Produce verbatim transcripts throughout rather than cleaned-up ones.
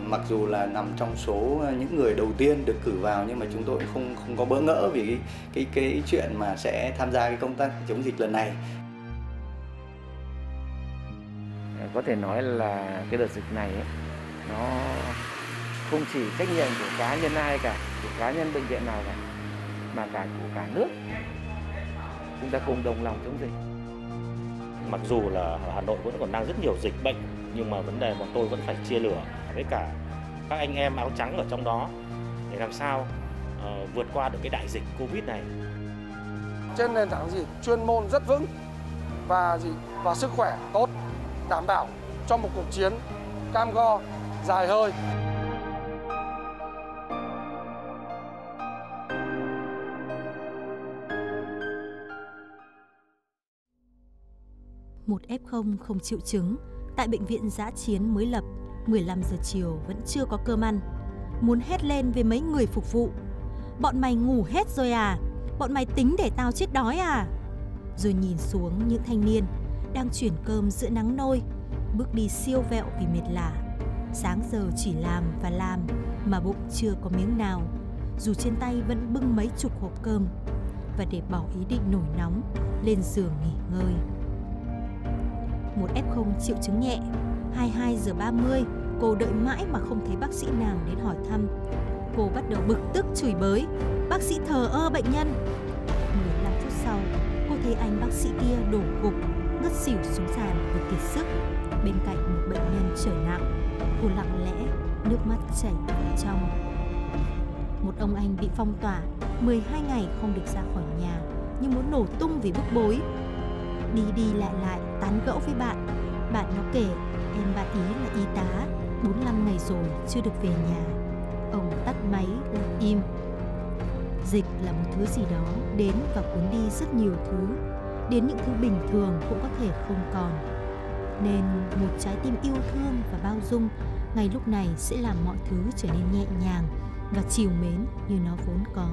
mặc dù là nằm trong số những người đầu tiên được cử vào, nhưng mà chúng tôi không không có bỡ ngỡ vì cái cái cái chuyện mà sẽ tham gia cái công tác chống dịch lần này. Có thể nói là cái đợt dịch này ấy, nó không chỉ trách nhiệm của cá nhân ai cả, của cá nhân bệnh viện nào cả, mà cả của cả nước. Chúng ta cùng đồng lòng chống dịch. Mặc dù là Hà Nội vẫn còn đang rất nhiều dịch bệnh, nhưng mà vấn đề bọn tôi vẫn phải chia lửa với cả các anh em áo trắng ở trong đó để làm sao uh, vượt qua được cái đại dịch Covid này. Trên nền tảng gì chuyên môn rất vững và gì và sức khỏe tốt, đảm bảo cho một cuộc chiến cam go dài hơi. Một ép không không triệu chứng tại bệnh viện dã chiến mới lập, mười lăm giờ chiều vẫn chưa có cơm ăn. Muốn hét lên với mấy người phục vụ: bọn mày ngủ hết rồi à? Bọn mày tính để tao chết đói à? Rồi nhìn xuống những thanh niên đang chuyển cơm giữa nắng nôi, bước đi siêu vẹo vì mệt lả. Sáng giờ chỉ làm và làm mà bụng chưa có miếng nào, dù trên tay vẫn bưng mấy chục hộp cơm. Và để bỏ ý định nổi nóng, lên giường nghỉ ngơi. Một ép không triệu chứng nhẹ, hai mươi hai giờ ba mươi, cô đợi mãi mà không thấy bác sĩ nào đến hỏi thăm. Cô bắt đầu bực tức chửi bới: bác sĩ thờ ơ bệnh nhân. mười lăm phút sau, cô thấy anh bác sĩ kia đổ gục, ngất xỉu xuống sàn vì kiệt sức. Bên cạnh một bệnh nhân trở nặng, cô lặng lẽ, nước mắt chảy vào trong. Một ông anh bị phong tỏa, mười hai ngày không được ra khỏi nhà, nhưng muốn nổ tung vì bức bối. Đi đi lại lại tán gẫu với bạn. Bạn nó kể em bạn ý là y tá, bốn mươi lăm ngày rồi chưa được về nhà. Ông tắt máy lặng im. Dịch là một thứ gì đó đến và cuốn đi rất nhiều thứ, đến những thứ bình thường cũng có thể không còn. Nên một trái tim yêu thương và bao dung ngay lúc này sẽ làm mọi thứ trở nên nhẹ nhàng và trìu mến như nó vốn có.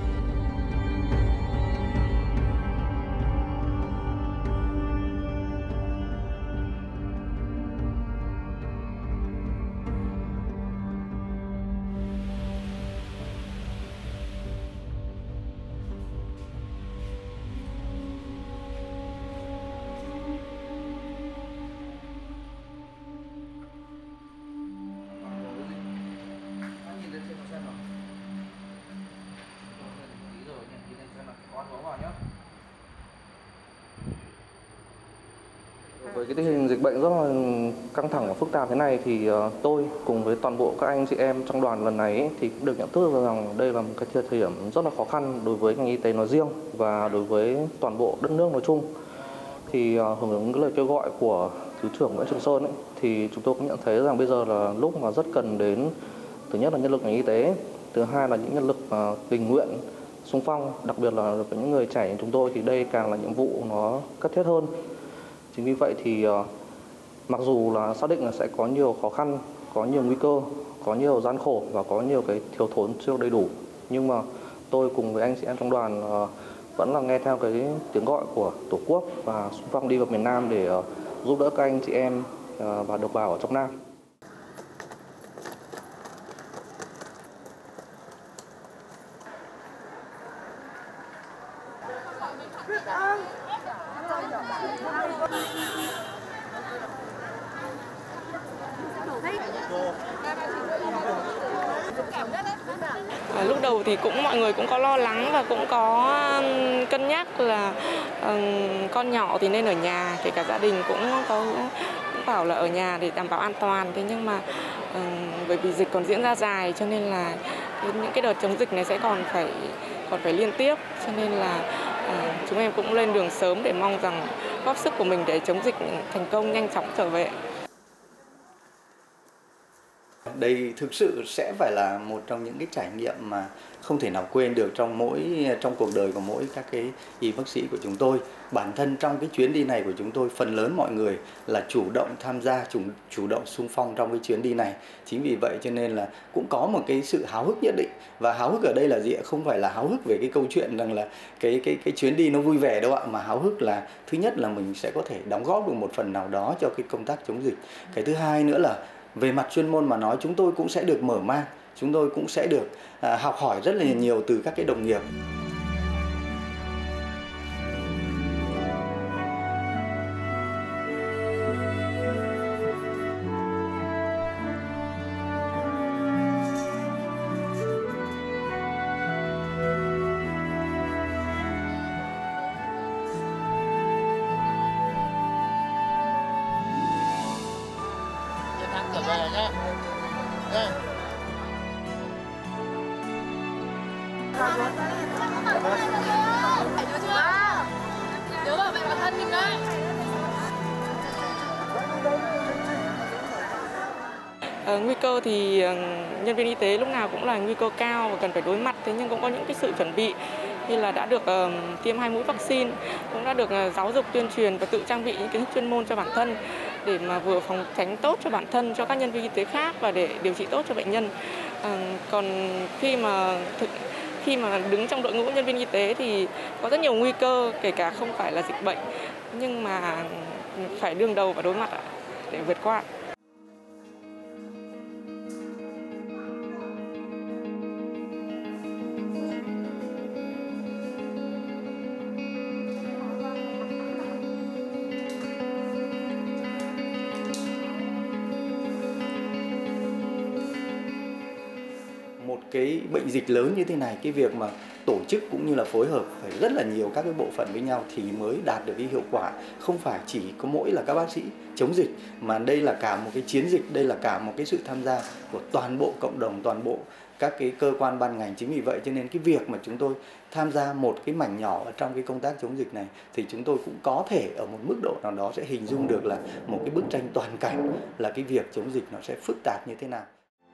Với cái tình hình dịch bệnh rất là căng thẳng và phức tạp thế này thì tôi cùng với toàn bộ các anh chị em trong đoàn lần này thì cũng được nhận thức rằng đây là một cái thời điểm rất là khó khăn đối với ngành y tế nói riêng và đối với toàn bộ đất nước nói chung. Thì hưởng ứng cái lời kêu gọi của Thứ trưởng Nguyễn Trường Sơn ấy, thì chúng tôi cũng nhận thấy rằng bây giờ là lúc mà rất cần đến, thứ nhất là nhân lực ngành y tế, thứ hai là những nhân lực tình nguyện xung phong, đặc biệt là với những người trẻ như chúng tôi thì đây càng là nhiệm vụ nó cấp thiết hơn. Chính vì vậy thì uh, mặc dù là xác định là sẽ có nhiều khó khăn, có nhiều nguy cơ, có nhiều gian khổ và có nhiều cái thiếu thốn chưa đầy đủ, nhưng mà tôi cùng với anh chị em trong đoàn uh, vẫn là nghe theo cái tiếng gọi của Tổ quốc và xung phong đi vào miền Nam để uh, giúp đỡ các anh chị em uh, và đồng bào ở trong Nam. À, lúc đầu thì cũng mọi người cũng có lo lắng và cũng có um, cân nhắc là um, con nhỏ thì nên ở nhà, kể cả gia đình cũng có cũng bảo là ở nhà để đảm bảo an toàn. Thế nhưng mà um, bởi vì dịch còn diễn ra dài cho nên là những cái đợt chống dịch này sẽ còn phải còn phải liên tiếp, cho nên là uh, chúng em cũng lên đường sớm để mong rằng góp sức của mình để chống dịch thành công, nhanh chóng trở về. Đây thực sự sẽ phải là một trong những cái trải nghiệm mà không thể nào quên được trong mỗi trong cuộc đời của mỗi các cái y bác sĩ của chúng tôi. Bản thân trong cái chuyến đi này của chúng tôi, phần lớn mọi người là chủ động tham gia, chủ, chủ động xung phong trong cái chuyến đi này. Chính vì vậy cho nên là cũng có một cái sự háo hức nhất định. Và háo hức ở đây là gì ạ? Không phải là háo hức về cái câu chuyện rằng là cái cái cái chuyến đi nó vui vẻ đâu ạ, mà háo hức là thứ nhất là mình sẽ có thể đóng góp được một phần nào đó cho cái công tác chống dịch. Cái thứ hai nữa là về mặt chuyên môn mà nói, chúng tôi cũng sẽ được mở mang, chúng tôi cũng sẽ được à, học hỏi rất là nhiều từ các cái đồng nghiệp. Về nhá. Nha. Nhớ bảo vệ bản thân mình đấy. Ờ, nguy cơ thì nhân viên y tế lúc nào cũng là nguy cơ cao và cần phải đối mặt, thế nhưng cũng có những cái sự chuẩn bị như là đã được uh, tiêm hai mũi vaccine, cũng đã được uh, giáo dục tuyên truyền và tự trang bị những kiến thức chuyên môn cho bản thân để mà vừa phòng tránh tốt cho bản thân, cho các nhân viên y tế khác và để điều trị tốt cho bệnh nhân. Uh, còn khi mà thực, khi mà đứng trong đội ngũ nhân viên y tế thì có rất nhiều nguy cơ, kể cả không phải là dịch bệnh, nhưng mà phải đương đầu và đối mặt để vượt qua. Một cái bệnh dịch lớn như thế này, cái việc mà tổ chức cũng như là phối hợp phải rất là nhiều các cái bộ phận với nhau thì mới đạt được cái hiệu quả. Không phải chỉ có mỗi là các bác sĩ chống dịch, mà đây là cả một cái chiến dịch, đây là cả một cái sự tham gia của toàn bộ cộng đồng, toàn bộ các cái cơ quan ban ngành. Chính vì vậy cho nên cái việc mà chúng tôi tham gia một cái mảnh nhỏ ở trong cái công tác chống dịch này thì chúng tôi cũng có thể ở một mức độ nào đó sẽ hình dung được là một cái bức tranh toàn cảnh là cái việc chống dịch nó sẽ phức tạp như thế nào.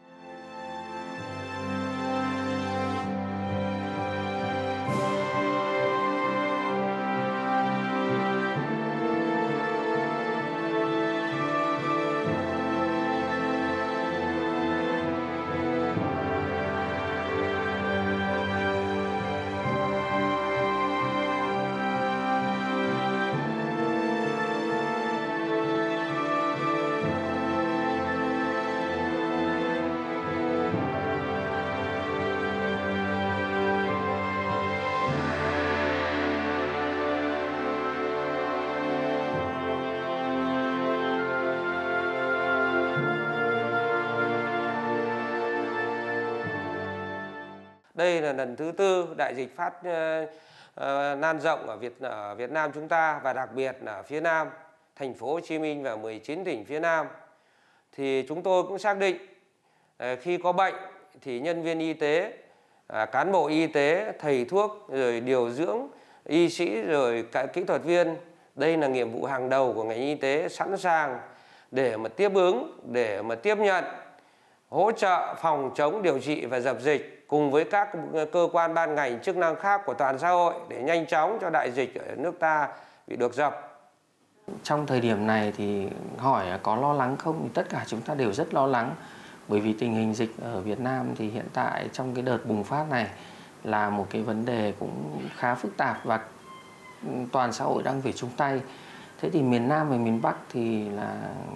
Đây là lần thứ tư đại dịch phát uh, uh, lan rộng ở Việt ở Việt Nam chúng ta, và đặc biệt là ở phía Nam, thành phố Hồ Chí Minh và mười chín tỉnh phía Nam. Thì chúng tôi cũng xác định uh, khi có bệnh thì nhân viên y tế, uh, cán bộ y tế, thầy thuốc, rồi điều dưỡng, y sĩ, rồi cả kỹ thuật viên, đây là nhiệm vụ hàng đầu của ngành y tế, sẵn sàng để mà tiếp ứng, để mà tiếp nhận, hỗ trợ phòng chống, điều trị và dập dịch cùng với các cơ quan ban ngành chức năng khác của toàn xã hội để nhanh chóng cho đại dịch ở nước ta bị được dập. Trong thời điểm này thì hỏi có lo lắng không thì tất cả chúng ta đều rất lo lắng, bởi vì tình hình dịch ở Việt Nam thì hiện tại trong cái đợt bùng phát này là một cái vấn đề cũng khá phức tạp và toàn xã hội đang phải chung tay. Thế thì miền Nam và miền Bắc thì là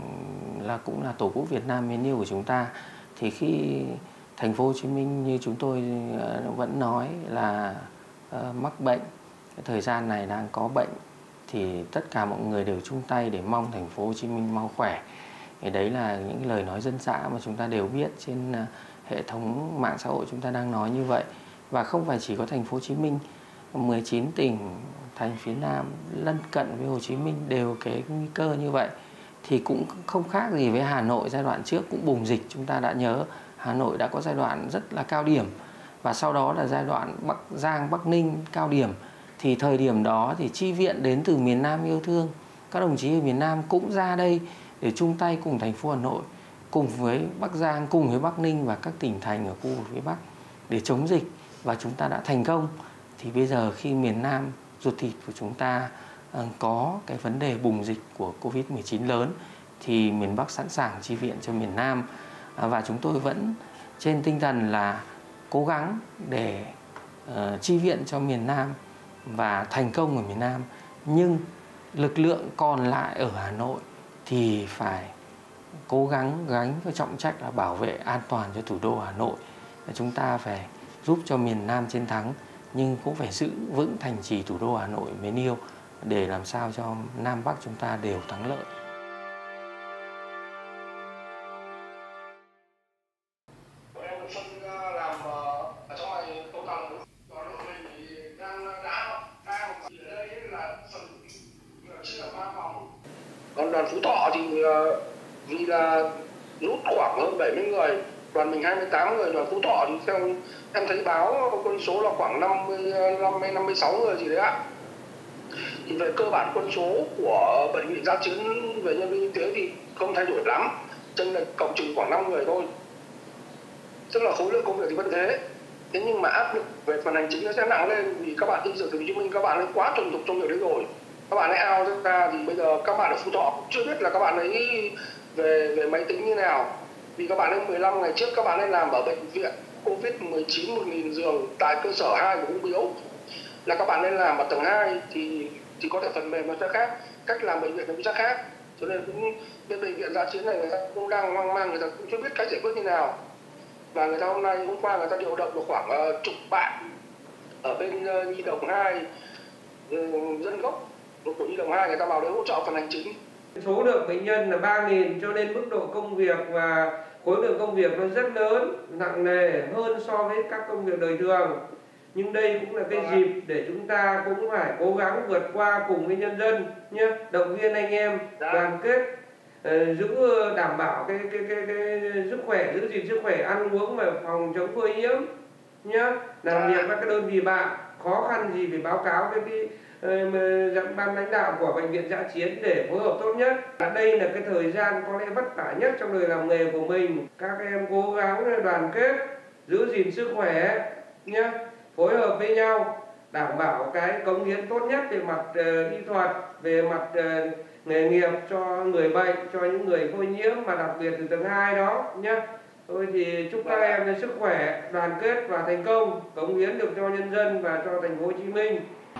là cũng là Tổ quốc Việt Nam mến yêu của chúng ta. Thì khi thành phố Hồ Chí Minh như chúng tôi vẫn nói là uh, mắc bệnh, cái thời gian này đang có bệnh, thì tất cả mọi người đều chung tay để mong thành phố Hồ Chí Minh mau khỏe. Thì đấy là những lời nói dân dã mà chúng ta đều biết trên uh, hệ thống mạng xã hội chúng ta đang nói như vậy. Và không phải chỉ có thành phố Hồ Chí Minh, mười chín tỉnh thành phía Nam lân cận với Hồ Chí Minh đều cái nguy cơ như vậy. Thì cũng không khác gì với Hà Nội giai đoạn trước cũng bùng dịch. Chúng ta đã nhớ Hà Nội đã có giai đoạn rất là cao điểm, và sau đó là giai đoạn Bắc Giang, Bắc Ninh cao điểm. Thì thời điểm đó thì chi viện đến từ miền Nam yêu thương, các đồng chí ở miền Nam cũng ra đây để chung tay cùng thành phố Hà Nội, cùng với Bắc Giang, cùng với Bắc Ninh và các tỉnh thành ở khu vực phía Bắc để chống dịch, và chúng ta đã thành công. Thì bây giờ khi miền Nam ruột thịt của chúng ta có cái vấn đề bùng dịch của Covid mười chín lớn thì miền Bắc sẵn sàng chi viện cho miền Nam. Và chúng tôi vẫn trên tinh thần là cố gắng để uh, chi viện cho miền Nam và thành công ở miền Nam. Nhưng lực lượng còn lại ở Hà Nội thì phải cố gắng gánh với trọng trách là bảo vệ an toàn cho thủ đô Hà Nội. Chúng ta phải giúp cho miền Nam chiến thắng, nhưng cũng phải giữ vững thành trì thủ đô Hà Nội mến yêu để làm sao cho Nam Bắc chúng ta đều thắng lợi. Còn đoàn Phú Thọ thì vì là rút khoảng hơn bảy mươi người, đoàn mình hai mươi tám người, đoàn Phú Thọ thì theo em thấy báo quân số là khoảng năm mươi, năm mươi sáu người gì đấy ạ. Thì về cơ bản quân số của bệnh viện dã chiến về nhân viên y tế thì không thay đổi lắm, chân là cộng trừ khoảng năm người thôi. Tức là khối lượng công việc thì vẫn thế. Thế nhưng mà áp lực về phần hành chính nó sẽ nặng lên vì các bạn y dược Thành phố Hồ Chí Minh các bạn ấy quá thuần thục trong việc đấy rồi. Các bạn ấy ao ra thì bây giờ các bạn ở Phú Thọ cũng chưa biết là các bạn ấy về về máy tính như nào. Vì các bạn ấy mười lăm ngày trước các bạn ấy làm ở bệnh viện Covid mười chín một nghìn giường tại cơ sở hai của Ung Biếu. Là các bạn ấy làm ở tầng hai thì thì có thể phần mềm nó sẽ khác, cách làm bệnh viện nó sẽ khác. Cho nên cũng bên bệnh viện dã chiến này người ta cũng đang hoang mang, người ta cũng chưa biết cách giải quyết như nào. Và người ta hôm nay hôm qua người ta điều động được khoảng uh, chục bạn ở bên uh, Nhi Đồng hai, uh, dân gốc của Nhi Đồng hai người ta vào đấy hỗ trợ phần hành chính. Số lượng bệnh nhân là ba nghìn, cho nên mức độ công việc và khối lượng công việc nó rất lớn, nặng nề hơn so với các công việc đời thường. Nhưng đây cũng là cái dịp để chúng ta cũng phải cố gắng vượt qua cùng với nhân dân nhé, động viên anh em đoàn kết, giữ đảm bảo cái cái cái, cái sức khỏe, giữ gìn sức khỏe, ăn uống và phòng chống phơi nhiễm nhé. Làm việc với các đơn vị bạn, khó khăn gì phải báo cáo với cái uh, ban lãnh đạo của bệnh viện dã chiến để phối hợp tốt nhất. Đây là cái thời gian có lẽ vất vả nhất trong đời làm nghề của mình. Các em cố gắng đoàn kết, giữ gìn sức khỏe nhé, phối hợp với nhau, đảm bảo cái cống hiến tốt nhất về mặt uh, y thuật, về mặt uh, nghề nghiệp cho người bệnh, cho những người phơi nhiễm mà đặc biệt từ tầng hai đó nhé. Tôi thì chúc các em lên sức khỏe, đoàn kết và thành công, cống hiến được cho nhân dân và cho Thành phố Hồ Chí Minh.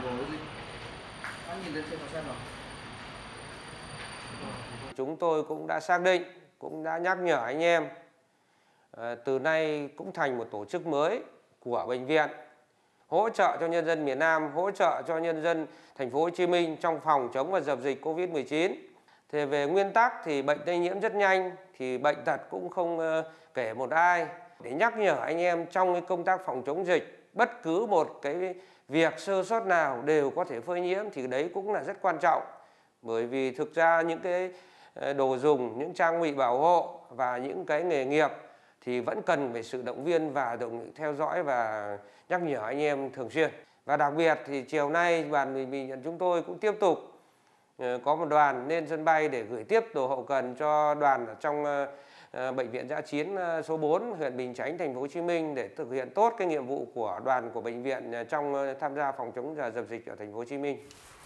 Chúng tôi cũng đã xác định, cũng đã nhắc nhở anh em, à, từ nay cũng thành một tổ chức mới của bệnh viện, hỗ trợ cho nhân dân miền Nam, hỗ trợ cho nhân dân Thành phố Hồ Chí Minh trong phòng chống và dập dịch Covid mười chín. Thì về nguyên tắc thì bệnh lây nhiễm rất nhanh, thì bệnh tật cũng không uh, kể một ai. Để nhắc nhở anh em trong cái công tác phòng chống dịch, bất cứ một cái việc sơ sót nào đều có thể phơi nhiễm thì đấy cũng là rất quan trọng. Bởi vì thực ra những cái đồ dùng, những trang bị bảo hộ và những cái nghề nghiệp thì vẫn cần phải sự động viên và động theo dõi và nhắc nhở anh em thường xuyên. Và đặc biệt thì chiều nay đoàn Bình Bình chúng tôi cũng tiếp tục có một đoàn lên sân bay để gửi tiếp đồ hậu cần cho đoàn ở trong bệnh viện dã chiến số bốn huyện Bình Chánh, Thành phố Hồ Chí Minh để thực hiện tốt cái nhiệm vụ của đoàn của bệnh viện trong tham gia phòng chống và dập dịch ở Thành phố Hồ Chí Minh.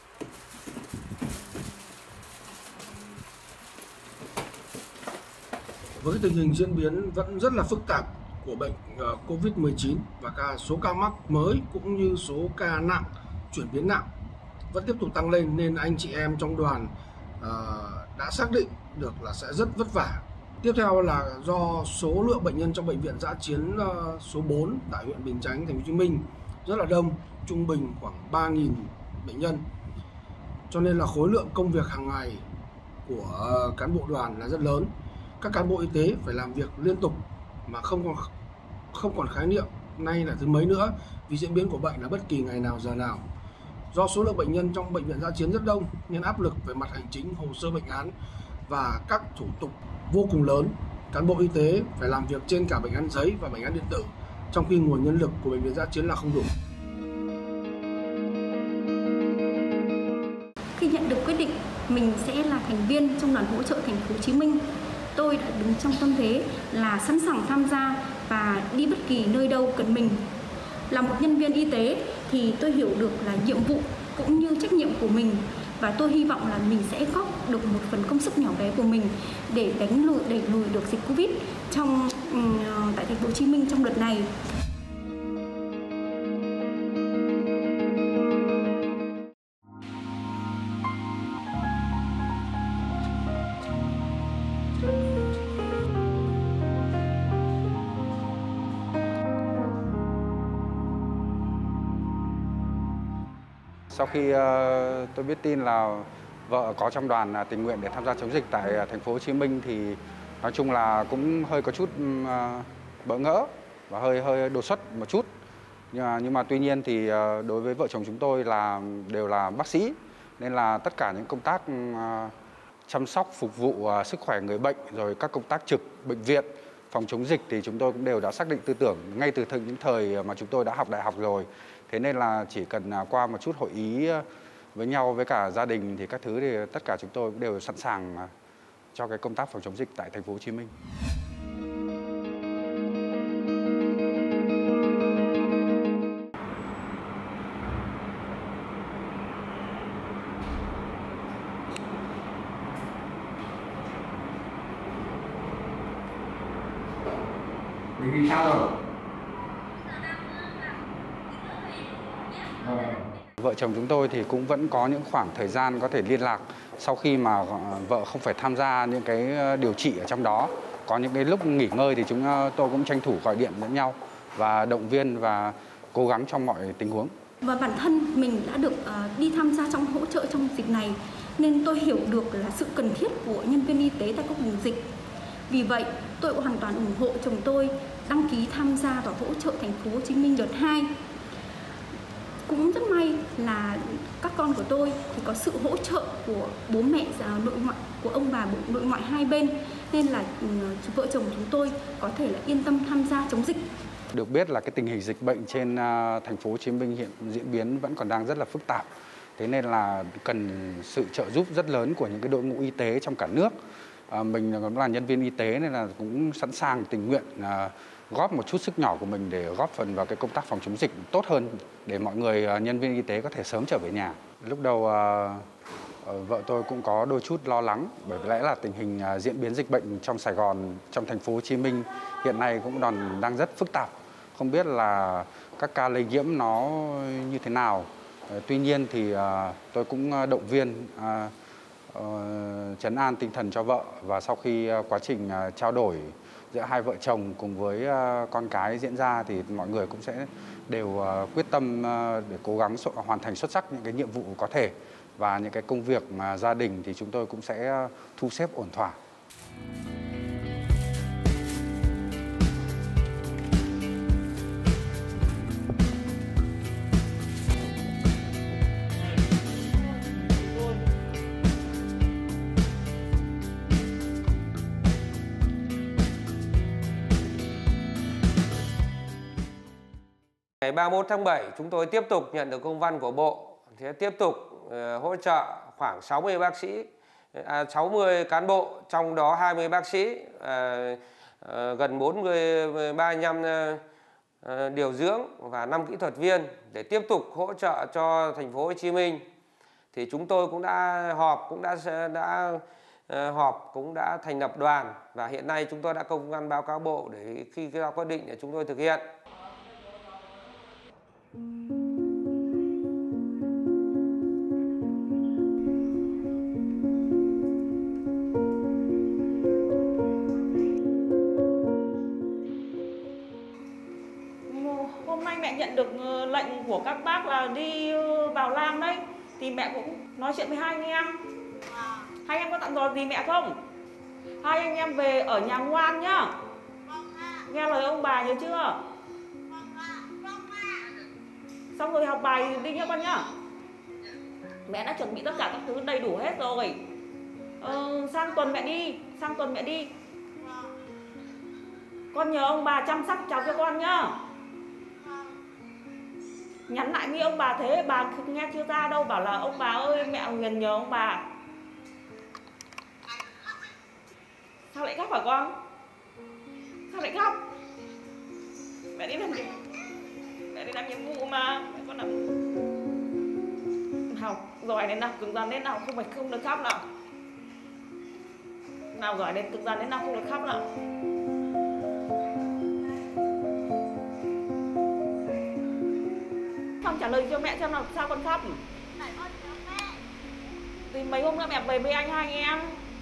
Với tình hình diễn biến vẫn rất là phức tạp của bệnh Covid mười chín và cả số ca mắc mới cũng như số ca nặng, chuyển biến nặng vẫn tiếp tục tăng lên, nên anh chị em trong đoàn uh, đã xác định được là sẽ rất vất vả. Tiếp theo là do số lượng bệnh nhân trong bệnh viện dã chiến uh, số bốn tại huyện Bình Chánh, Thành phố Hồ Chí Minh rất là đông, trung bình khoảng ba nghìn bệnh nhân. Cho nên là khối lượng công việc hàng ngày của uh, cán bộ đoàn là rất lớn. Các cán bộ y tế phải làm việc liên tục mà không còn không còn khái niệm nay là thứ mấy nữa, vì diễn biến của bệnh là bất kỳ ngày nào giờ nào. Do số lượng bệnh nhân trong bệnh viện dã chiến rất đông nên áp lực về mặt hành chính, hồ sơ bệnh án và các thủ tục vô cùng lớn. Cán bộ y tế phải làm việc trên cả bệnh án giấy và bệnh án điện tử, trong khi nguồn nhân lực của bệnh viện dã chiến là không đủ. Khi nhận được quyết định mình sẽ là thành viên trong đoàn hỗ trợ Thành phố Hồ Chí Minh, tôi đã đứng trong tâm thế là sẵn sàng tham gia và đi bất kỳ nơi đâu cần mình. Là một nhân viên y tế thì tôi hiểu được là nhiệm vụ cũng như trách nhiệm của mình, và tôi hy vọng là mình sẽ góp được một phần công sức nhỏ bé của mình để đánh lùi đẩy lùi được dịch Covid trong tại Thành phố Hồ Chí Minh trong đợt này. Thank you. Sau khi uh, tôi biết tin là vợ có trong đoàn tình nguyện để tham gia chống dịch tại thành phố Hồ Chí Minh thì nói chung là cũng hơi có chút uh, bỡ ngỡ và hơi hơi đột xuất một chút. Nhưng mà, nhưng mà tuy nhiên thì uh, đối với vợ chồng chúng tôi là đều là bác sĩ nên là tất cả những công tác uh, chăm sóc phục vụ uh, sức khỏe người bệnh rồi các công tác trực bệnh viện phòng chống dịch thì chúng tôi cũng đều đã xác định tư tưởng ngay từ những thời mà chúng tôi đã học đại học rồi. Thế nên là chỉ cần qua một chút hội ý với nhau với cả gia đình thì các thứ thì tất cả chúng tôi cũng đều sẵn sàng cho cái công tác phòng chống dịch tại thành phố Hồ Chí Minh. Vì sao rồi? Vợ chồng chúng tôi thì cũng vẫn có những khoảng thời gian có thể liên lạc sau khi mà vợ không phải tham gia những cái điều trị ở trong đó. Có những cái lúc nghỉ ngơi thì chúng tôi cũng tranh thủ gọi điện lẫn nhau và động viên và cố gắng trong mọi tình huống. Và bản thân mình đã được uh, đi tham gia trong hỗ trợ trong dịch này nên tôi hiểu được là sự cần thiết của nhân viên y tế tại các vùng dịch. Vì vậy, tôi hoàn toàn ủng hộ chồng tôi đăng ký tham gia vào hỗ trợ thành phố Hồ Chí Minh đợt hai. Cũng rất may là các con của tôi thì có sự hỗ trợ của bố mẹ nội ngoại, của ông bà nội ngoại hai bên nên là vợ chồng chúng tôi có thể là yên tâm tham gia chống dịch. Được biết là cái tình hình dịch bệnh trên thành phố Hồ Chí Minh hiện diễn biến vẫn còn đang rất là phức tạp. Thế nên là cần sự trợ giúp rất lớn của những cái đội ngũ y tế trong cả nước. À, mình cũng là nhân viên y tế nên là cũng sẵn sàng tình nguyện à, góp một chút sức nhỏ của mình để góp phần vào cái công tác phòng chống dịch tốt hơn để mọi người à, nhân viên y tế có thể sớm trở về nhà. Lúc đầu à, vợ tôi cũng có đôi chút lo lắng bởi lẽ là tình hình à, diễn biến dịch bệnh trong Sài Gòn, trong thành phố Hồ Chí Minh hiện nay cũng còn đang rất phức tạp. Không biết là các ca lây nhiễm nó như thế nào. À, tuy nhiên thì à, tôi cũng động viên à, trấn an tinh thần cho vợ và sau khi quá trình trao đổi giữa hai vợ chồng cùng với con cái diễn ra thì mọi người cũng sẽ đều quyết tâm để cố gắng hoàn thành xuất sắc những cái nhiệm vụ có thể và những cái công việc mà gia đình thì chúng tôi cũng sẽ thu xếp ổn thỏa. Ngày ba mươi mốt tháng bảy, chúng tôi tiếp tục nhận được công văn của Bộ sẽ tiếp tục uh, hỗ trợ khoảng sáu mươi bác sĩ, uh, sáu mươi cán bộ, trong đó hai mươi bác sĩ, uh, uh, gần bốn mươi, ba mươi lăm uh, uh, điều dưỡng và năm kỹ thuật viên để tiếp tục hỗ trợ cho thành phố Hồ Chí Minh. Thì chúng tôi cũng đã họp, cũng đã đã uh, họp, cũng đã thành lập đoàn và hiện nay chúng tôi đã công văn báo cáo Bộ để khi ra quyết định để chúng tôi thực hiện. Hôm nay mẹ nhận được lệnh của các bác là đi vào Lam đấy, thì mẹ cũng nói chuyện với hai anh em. Hai anh em có dặn dò gì mẹ không? Hai anh em về ở nhà ngoan nhá. Nghe lời ông bà nhớ chưa? Xong rồi học bài đi nhá con nhá. Mẹ đã chuẩn bị tất cả các thứ đầy đủ hết rồi. ờ, Sang tuần mẹ đi, sang tuần mẹ đi. Con nhờ ông bà chăm sóc cháu cho con nhá. Nhắn lại với ông bà thế, bà nghe chưa ra đâu, bảo là ông bà ơi mẹ Huyền nhờ ông bà. Sao lại khóc hả con? Sao lại khóc? Mẹ đi làm gì? Mẹ đi làm nhiệm vụ mà. Mẹ con làm học giỏi đến nào, cứng rắn đến nào, không phải không được khóc nào. Nào giỏi đến cứng rắn đến nào, không được khóc nào. Không trả lời cho mẹ xem nào, sao con khóc? Thì mấy hôm nữa mẹ về với anh hai anh em.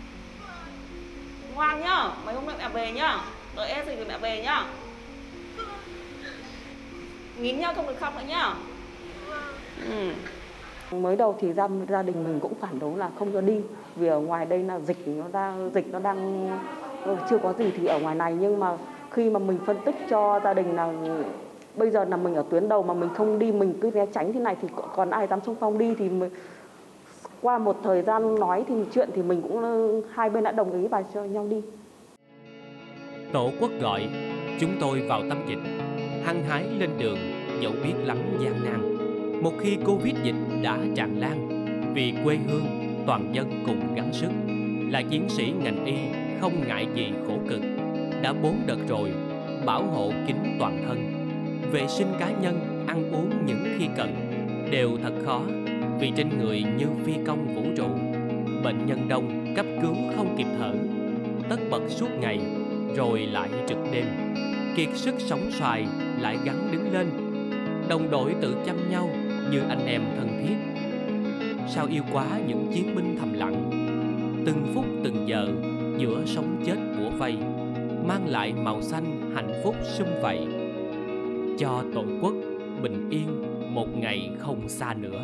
Ngoan nhá, mấy hôm nữa mẹ về nhá. Đợi em rồi mẹ về nhá. Nín nhá, không được khóc nữa nhá. Ừ. Mới đầu thì gia, gia đình mình cũng phản đối là không cho đi, vì ở ngoài đây là dịch nó đang dịch nó đang chưa có gì thì ở ngoài này, nhưng mà khi mà mình phân tích cho gia đình là bây giờ là mình ở tuyến đầu mà mình không đi, mình cứ né tránh thế này thì còn ai dám xung phong đi. Thì mình, qua một thời gian nói thì chuyện thì mình cũng hai bên đã đồng ý và cho nhau đi. Tổ quốc gọi, chúng tôi vào tâm dịch, hăng hái lên đường dẫu biết lắm gian nan. Một khi Covid dịch đã tràn lan, vì quê hương toàn dân cùng gắng sức, là chiến sĩ ngành y không ngại gì khổ cực. Đã bốn đợt rồi, bảo hộ kín toàn thân, vệ sinh cá nhân, ăn uống những khi cần đều thật khó, vì trên người như phi công vũ trụ. Bệnh nhân đông, cấp cứu không kịp thở, tất bật suốt ngày rồi lại trực đêm, kiệt sức sống xoài lại gắng đứng lên. Đồng đội tự chăm nhau như anh em thân thiết. Sao yêu quá những chiến binh thầm lặng, từng phút từng giờ giữa sống chết bủa vây, mang lại màu xanh hạnh phúc sum vầy, cho tổ quốc bình yên một ngày không xa nữa.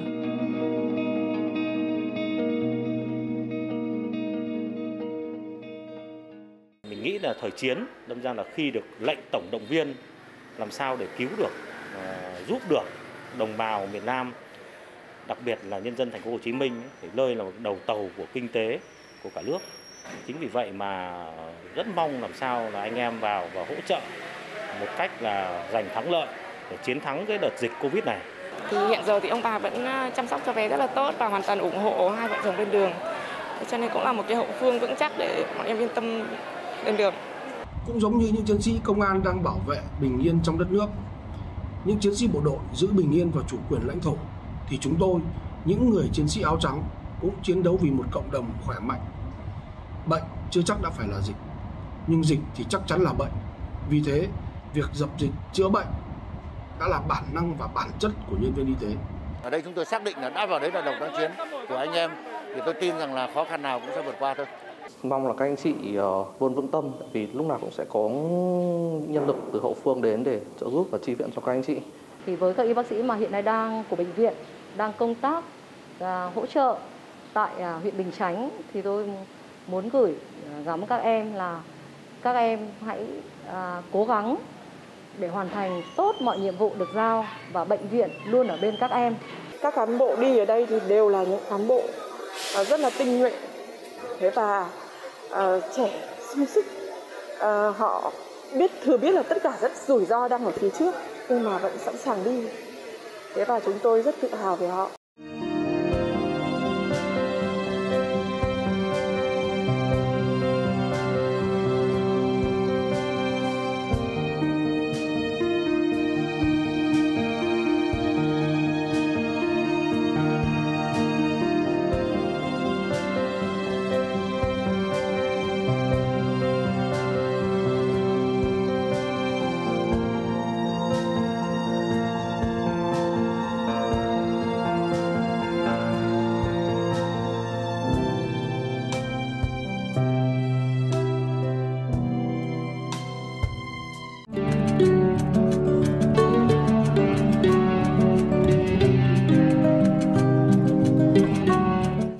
Mình nghĩ là thời chiến, đâm ra là khi được lệnh tổng động viên làm sao để cứu được, uh, giúp được đồng bào miền Nam, đặc biệt là nhân dân thành phố Hồ Chí Minh, thì nơi là một đầu tàu của kinh tế của cả nước. Chính vì vậy mà rất mong làm sao là anh em vào và hỗ trợ một cách là giành thắng lợi để chiến thắng cái đợt dịch Covid này. Thì hiện giờ thì ông bà vẫn chăm sóc cho bé rất là tốt và hoàn toàn ủng hộ hai vợ chồng lên đường. Thế cho nên cũng là một cái hậu phương vững chắc để bọn em yên tâm lên đường. Cũng giống như những chiến sĩ công an đang bảo vệ bình yên trong đất nước, những chiến sĩ bộ đội giữ bình yên và chủ quyền lãnh thổ, thì chúng tôi, những người chiến sĩ áo trắng cũng chiến đấu vì một cộng đồng khỏe mạnh. Bệnh chưa chắc đã phải là dịch, nhưng dịch thì chắc chắn là bệnh. Vì thế, việc dập dịch, chữa bệnh đã là bản năng và bản chất của nhân viên y tế. Ở đây chúng tôi xác định là đã vào đấy là đồng kháng chiến của anh em, thì tôi tin rằng là khó khăn nào cũng sẽ vượt qua thôi. Mong là các anh chị uh, luôn vững tâm, vì lúc nào cũng sẽ có nhân lực từ hậu phương đến để trợ giúp và chi viện cho các anh chị. Thì với các y bác sĩ mà hiện nay đang của bệnh viện đang công tác và hỗ trợ tại uh, huyện Bình Chánh, thì tôi muốn gửi uh, gắm các em là các em hãy uh, cố gắng để hoàn thành tốt mọi nhiệm vụ được giao, và bệnh viện luôn ở bên các em. Các cán bộ đi ở đây thì đều là những cán bộ uh, rất là tinh nhuệ, thế và uh, trẻ sung sức. Uh, họ biết thừa biết là tất cả rất rủi ro đang ở phía trước, nhưng mà vẫn sẵn sàng đi. Thế và chúng tôi rất tự hào về họ.